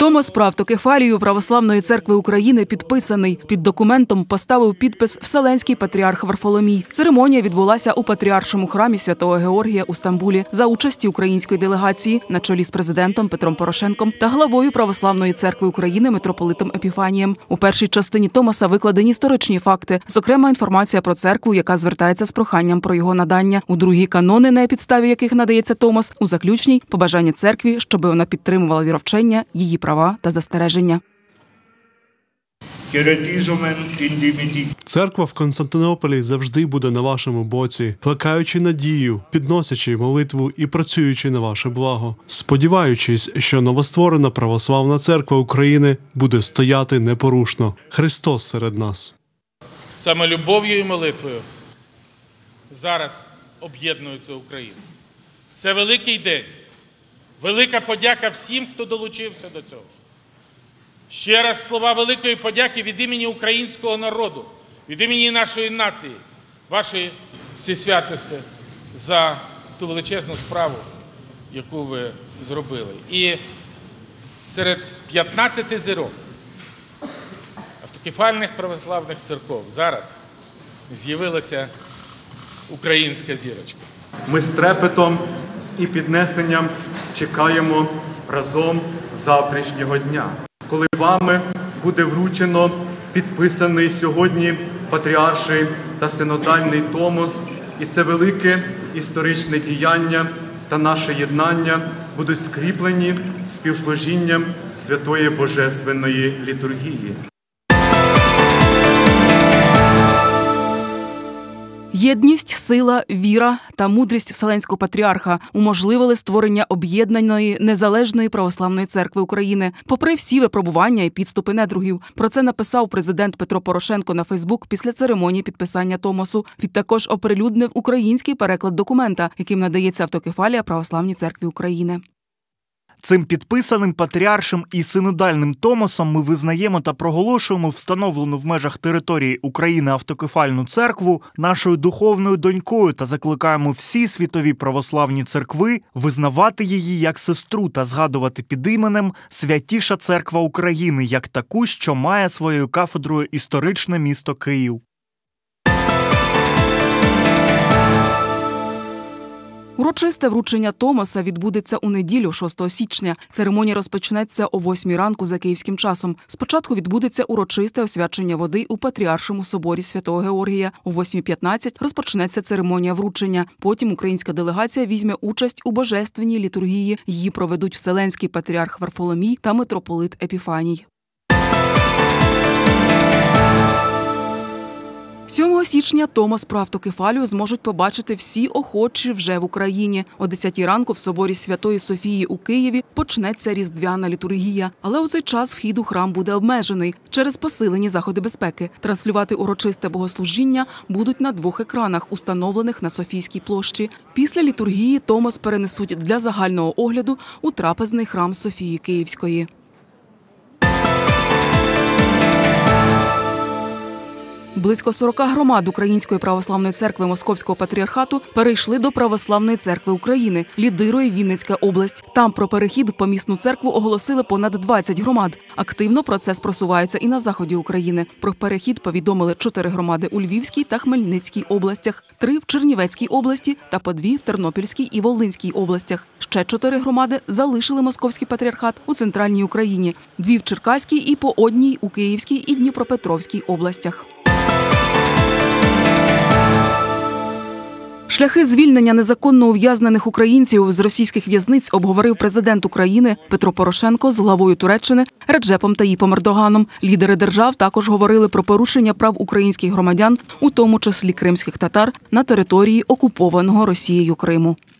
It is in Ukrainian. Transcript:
Томос про автокефалію Православної церкви України підписаний. Під документом поставив підпис Вселенський патріарх Варфоломій. Церемонія відбулася у Патріаршому храмі Святого Георгія у Стамбулі за участі української делегації на чолі з президентом Петром Порошенком та главою Православної церкви України митрополитом Епіфанієм. У першій частині Томоса викладені історичні факти, зокрема інформація про церкву, яка звертається з проханням про його надання. У другій – канони, на підставі яких надається Томос. У заключній – побажання церкві, щоб вона підтримувала віровчення, її права та застереження. Церква в Константинополі завжди буде на вашому боці, плекаючи надію, підносячи молитву і працюючи на ваше благо, сподіваючись, що новостворена Православна церква України буде стояти непорушно. Христос серед нас. Саме любов'ю і молитвою зараз об'єднується Україна. Це великий день. Велика подяка всім, хто долучився до цього. Ще раз слова великої подяки від імені українського народу, від імені нашої нації, вашої всесвятості за ту величезну справу, яку ви зробили. І серед 15 зірок автокефальних православних церков зараз з'явилася українська зірочка. Ми з трепетом і піднесенням чекаємо разом завтрашнього дня, коли вами буде вручено підписаний сьогодні патріарший та синодальний Томос, і це велике історичне діяння та наше єднання будуть скріплені співслужінням Святої Божественної літургії. Єдність, сила, віра та мудрість Вселенського патріарха уможливили створення об'єднаної незалежної православної церкви України, попри всі випробування і підступи недругів. Про це написав президент Петро Порошенко на Фейсбук після церемонії підписання Томосу. Він також оприлюднив український переклад документа, яким надається автокефалія Православній церкві України. Цим підписаним патріаршим і синодальним Томосом ми визнаємо та проголошуємо встановлену в межах території України автокефальну церкву нашою духовною донькою та закликаємо всі світові православні церкви визнавати її як сестру та згадувати під іменем Святіша Церква України як таку, що має своєю кафедрою історичне місто Київ. Урочисте вручення Томоса відбудеться у неділю, 6 січня. Церемонія розпочнеться о 8 ранку за київським часом. Спочатку відбудеться урочисте освячення води у Патріаршому соборі Святого Георгія. О 8:15 розпочнеться церемонія вручення. Потім українська делегація візьме участь у божественній літургії. Її проведуть Вселенський патріарх Варфоломій та митрополит Епіфаній. 7 січня Томос про автокефалію зможуть побачити всі охочі вже в Україні. О 10 ранку в соборі Святої Софії у Києві почнеться різдвяна літургія. Але у цей час вхід у храм буде обмежений через посилені заходи безпеки. Транслювати урочисте богослужіння будуть на 2 екранах, установлених на Софійській площі. Після літургії Томос перенесуть для загального огляду у трапезний храм Софії Київської. Близько 40 громад Української православної церкви Московського патріархату перейшли до Православної церкви України. Лідирує Вінницька область. Там про перехід у помісну церкву оголосили понад 20 громад. Активно процес просувається і на заході України. Про перехід повідомили 4 громади у Львівській та Хмельницькій областях, 3 в Чернівецькій області та по 2 в Тернопільській і Волинській областях. Ще 4 громади залишили Московський патріархат у Центральній Україні, 2 в Черкаській і по 1 у Київській і Дніпропетровській областях. Шляхи звільнення незаконно ув'язнених українців з російських в'язниць обговорив президент України Петро Порошенко з главою Туреччини Реджепом Таїпом Ердоганом. Лідери держав також говорили про порушення прав українських громадян, у тому числі кримських татар, на території окупованого Росією Криму.